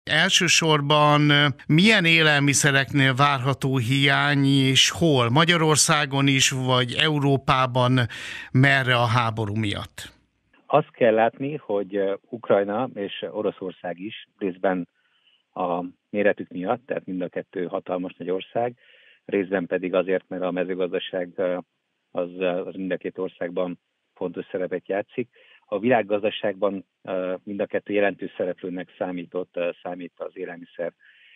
Elsősorban milyen élelmiszereknél várható hiány, és hol? Magyarországon is, vagy Európában merre a háború miatt? Azt kell látni, hogy Ukrajna és Oroszország is részben a méretük miatt, tehát mind a kettő hatalmas nagy ország, részben pedig azért, mert a mezőgazdaság az mind a két országban fontos szerepet játszik. A világgazdaságban mind a kettő jelentős szereplőnek számít az élelmiszer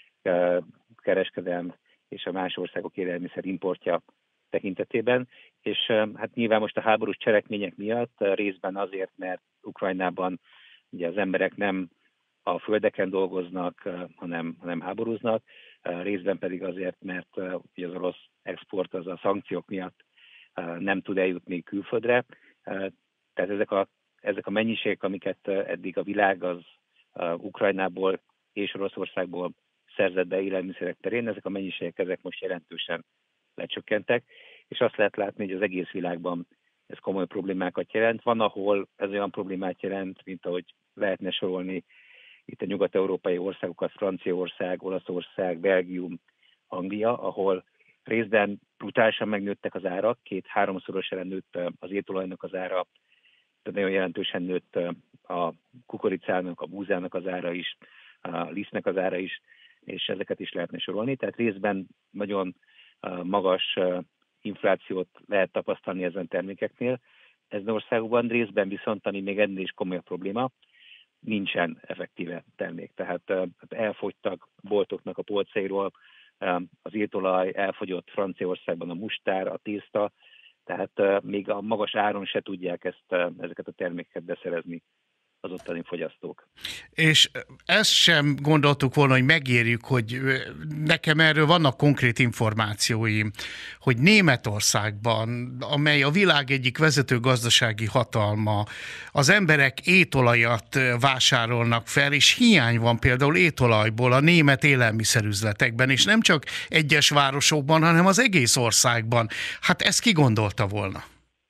kereskedelm és a más országok élelmiszer importja tekintetében, és hát nyilván most a háborús cselekmények miatt részben azért, mert Ukrajnában ugye az emberek nem a földeken dolgoznak, hanem háborúznak, részben pedig azért, mert ugye az orosz export az a szankciók miatt nem tud eljutni külföldre. Tehát ezek a mennyiségek, amiket eddig a világ az Ukrajnából és Oroszországból szerzett be élelmiszerek terén, ezek a mennyiségek ezek most jelentősen lecsökkentek, és azt lehet látni, hogy az egész világban ez komoly problémákat jelent. Van, ahol ez olyan problémát jelent, mint ahogy lehetne sorolni itt a nyugat-európai országokat, Franciaország, Olaszország, Belgium, Anglia, ahol részben brutálisan megnőttek az árak, 2-3-szorosára nőtt az étolajnak az ára, tehát nagyon jelentősen nőtt a kukoricának, a búzának az ára is, a lisztnek az ára is, és ezeket is lehetne sorolni. Tehát részben nagyon magas inflációt lehet tapasztalni ezen termékeknél. Ezen országokban részben viszont, ami még ennél is komoly probléma, nincsen effektíve termék. Tehát elfogytak boltoknak a polcairól, az étolaj, elfogyott Franciaországban a mustár, a tészta, tehát még a magas áron se tudják ezeket a termékeket beszerezni az ottani fogyasztók. És ezt sem gondoltuk volna, hogy megérjük, hogy nekem erről vannak konkrét információim, hogy Németországban, amely a világ egyik vezető gazdasági hatalma, az emberek étolajat vásárolnak fel, és hiány van például étolajból a német élelmiszerüzletekben, és nem csak egyes városokban, hanem az egész országban. Hát ezt ki gondolta volna?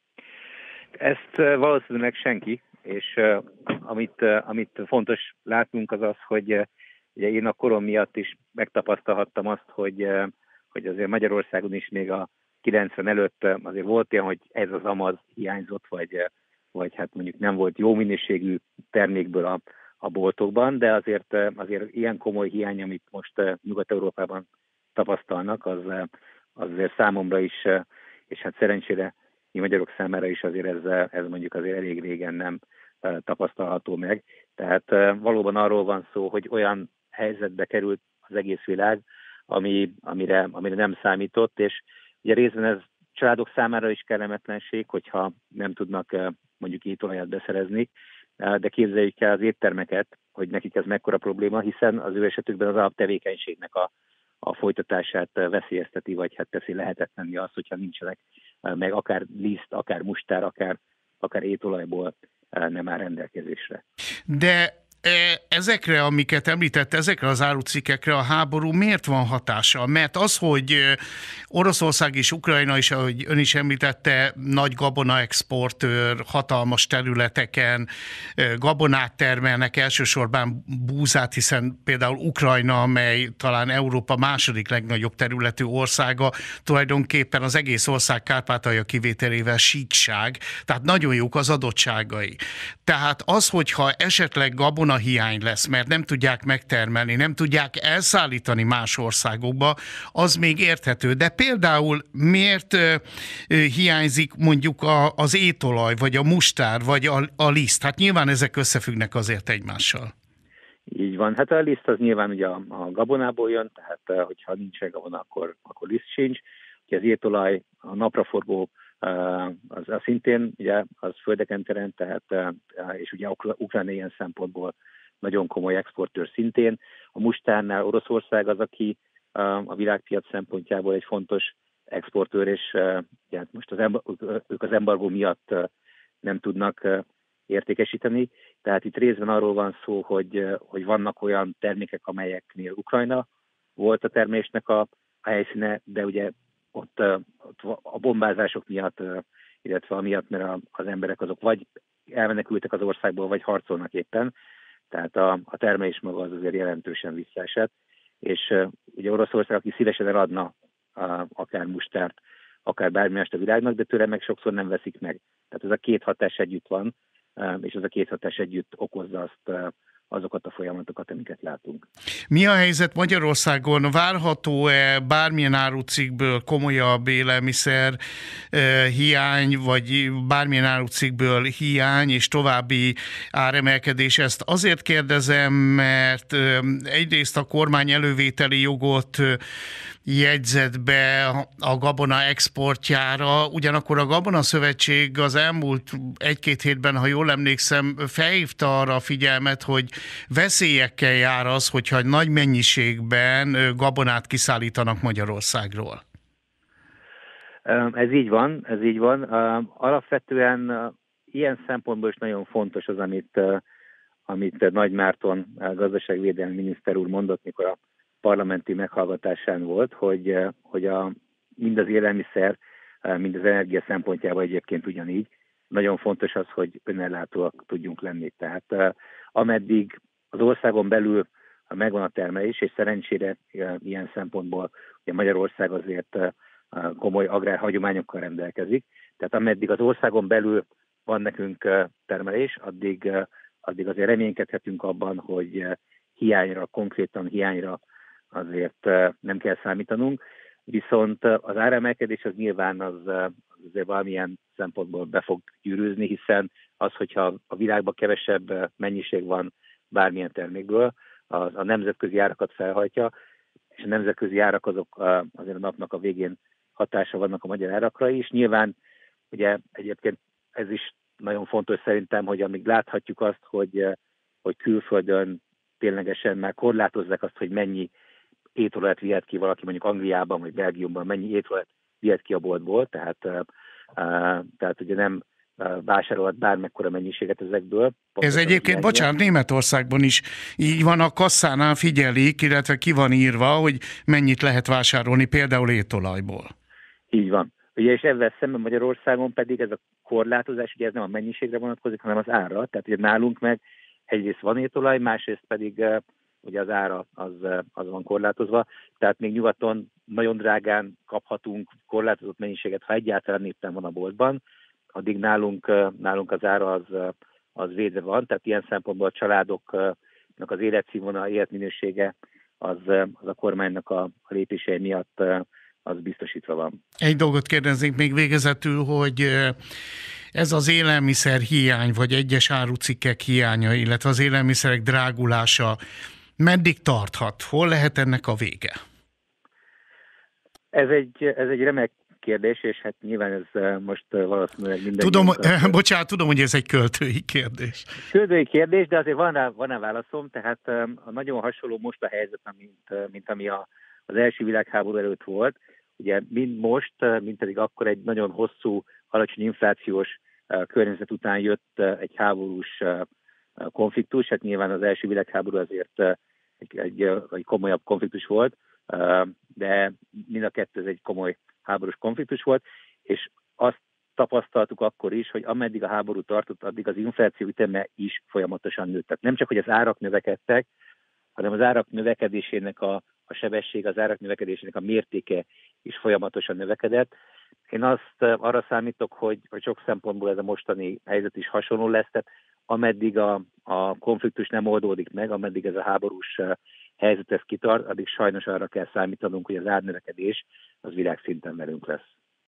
Ezt valószínűleg senki. És amit fontos látnunk az az, hogy ugye én a korom miatt is megtapasztalhattam azt, hogy azért Magyarországon is még a 90 előtt azért volt ilyen, hogy ez az amaz hiányzott, vagy hát mondjuk nem volt jó minőségű termékből a boltokban, de azért ilyen komoly hiány, amit most Nyugat-Európában tapasztalnak, az azért számomra is, és hát szerencsére mi magyarok számára is azért ez mondjuk azért elég régen nem tapasztalható meg. Tehát valóban arról van szó, hogy olyan helyzetbe került az egész világ, amire nem számított, és ugye részben ez családok számára is kellemetlenség, hogyha nem tudnak mondjuk étolajat beszerezni, de képzeljük el az éttermeket, hogy nekik ez mekkora probléma, hiszen az ő esetükben az alaptevékenységnek a folytatását veszélyezteti, vagy hát teszi lehetetlenni azt, hogyha nincsenek meg akár liszt, akár mustár, akár étolajból nem áll rendelkezésre. De ezekre, amiket említett, ezekre az árucikkekre a háború miért van hatása? Mert az, hogy Oroszország és Ukrajna is, ahogy ön is említette, nagy gabonaexportőr, hatalmas területeken gabonát termelnek, elsősorban búzát, hiszen például Ukrajna, amely talán Európa második legnagyobb területű országa, tulajdonképpen az egész ország Kárpátalja kivételével síkság, tehát nagyon jók az adottságai. Tehát az, hogyha esetleg gabonahiány lesz, mert nem tudják megtermelni, nem tudják elszállítani más országokba, az még érthető. De például miért hiányzik mondjuk az étolaj, vagy a mustár, vagy a liszt? Hát nyilván ezek összefüggnek azért egymással. Így van. Hát a liszt az nyilván ugye a gabonából jön, tehát hogyha nincsen gabona, akkor liszt sincs. Ugye az étolaj, a napraforgó, az szintén ugye az földeken teremt, tehát, és ugye Ukrajna ilyen szempontból nagyon komoly exportőr szintén. A mustárnál Oroszország az, aki a világpiac szempontjából egy fontos exportőr, és ugye most ők az embargó miatt nem tudnak értékesíteni. Tehát itt részben arról van szó, hogy vannak olyan termékek, amelyeknél Ukrajna volt a termésnek a helyszíne, de ugye ott a bombázások miatt, illetve amiatt, mert az emberek azok vagy elmenekültek az országból, vagy harcolnak éppen. Tehát a termelés maga az azért jelentősen visszaesett, és ugye Oroszország, aki szívesen eladna akár mustárt, akár bármi mást a világnak, de tőle meg sokszor nem veszik meg. Tehát ez a két hatás együtt van, és ez a két hatás együtt okozza azokat a folyamatokat, amiket látunk. Mi a helyzet Magyarországon? Várható-e bármilyen árucikkből komolyabb élelmiszer hiány, vagy bármilyen árucikkből hiány és további áremelkedés? Ezt azért kérdezem, mert egyrészt a kormány elővételi jogot jegyzett be a gabona exportjára, ugyanakkor a Gabona Szövetség az elmúlt egy-két hétben, ha jól emlékszem, felhívta arra a figyelmet, hogy veszélyekkel jár az, hogyha nagy mennyiségben gabonát kiszállítanak Magyarországról. Ez így van, ez így van. Alapvetően ilyen szempontból is nagyon fontos az, amit Nagy Márton gazdaságvédelmi miniszter úr mondott, mikor a parlamenti meghallgatásán volt, hogy mind az élelmiszer, mind az energia szempontjában egyébként ugyanígy. Nagyon fontos az, hogy önellátóak tudjunk lenni. Tehát ameddig az országon belül megvan a termelés, és szerencsére ilyen szempontból ugye Magyarország azért komoly agrárhagyományokkal rendelkezik. Tehát ameddig az országon belül van nekünk termelés, addig azért reménykedhetünk abban, hogy konkrétan hiányra azért nem kell számítanunk. Viszont az áremelkedés az nyilván azért valamilyen szempontból be fog gyűrűzni, hiszen az, hogyha a világban kevesebb mennyiség van bármilyen termékből, a nemzetközi árakat felhajtja, és a nemzetközi árak azok azért a napnak a végén hatása vannak a magyar árakra is. Nyilván ugye egyébként ez is nagyon fontos szerintem, hogy amíg láthatjuk azt, hogy külföldön ténylegesen már korlátozzák azt, hogy mennyi étolajat vihet ki valaki mondjuk Angliában vagy Belgiumban, mennyi étolajat vihet ki a boltból, tehát ugye nem vásárolhat bármekkora mennyiséget ezekből. Ez egyébként, bocsánat, Németországban is így van, a kasszánál figyelik, illetve ki van írva, hogy mennyit lehet vásárolni például étolajból. Így van. Ugye, és ezzel szemben Magyarországon pedig ez a korlátozás, ugye ez nem a mennyiségre vonatkozik, hanem az ára. Tehát ugye nálunk meg egyrészt van étolaj, másrészt pedig ugye az ára az van korlátozva. Tehát még nyugaton nagyon drágán kaphatunk korlátozott mennyiséget, ha egyáltalán éppen van a boltban, addig nálunk az ára az védve van. Tehát ilyen szempontból a családoknak az életszínvonal, életminősége az a kormánynak a lépései miatt az biztosítva van. Egy dolgot kérdeznék még végezetül, hogy ez az élelmiszer hiány, vagy egyes árucikkek hiánya, illetve az élelmiszerek drágulása meddig tarthat? Hol lehet ennek a vége? Ez egy remek kérdés, és hát nyilván ez most valószínűleg minden... Tudom, hogy ez egy költői kérdés. Költői kérdés, de azért van rá válaszom, tehát nagyon hasonló most a helyzet, mint ami az első világháború előtt volt. Ugye mind most, mind pedig akkor egy nagyon hosszú, alacsony inflációs környezet után jött egy háborús konfliktus. Hát nyilván az első világháború azért egy komolyabb konfliktus volt, de mind a kettő ez egy komoly háborús konfliktus volt, és azt tapasztaltuk akkor is, hogy ameddig a háború tartott, addig az infláció üteme is folyamatosan nőtt. Tehát nem csak, hogy az árak növekedtek, hanem az árak növekedésének a sebesség, az árak növekedésének a mértéke is folyamatosan növekedett. Én arra számítok, hogy sok szempontból ez a mostani helyzet is hasonló lesz, tehát ameddig a konfliktus nem oldódik meg, ameddig ez a háborús helyzet ez kitart, addig sajnos arra kell számítanunk, hogy az árnövekedés az világszinten velünk lesz.